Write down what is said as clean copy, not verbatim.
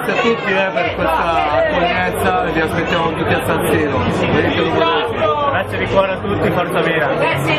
grazie a tutti per questa accoglienza, vi aspettiamo tutti a San Siro. Grazie di cuore a tutti, forza Vera.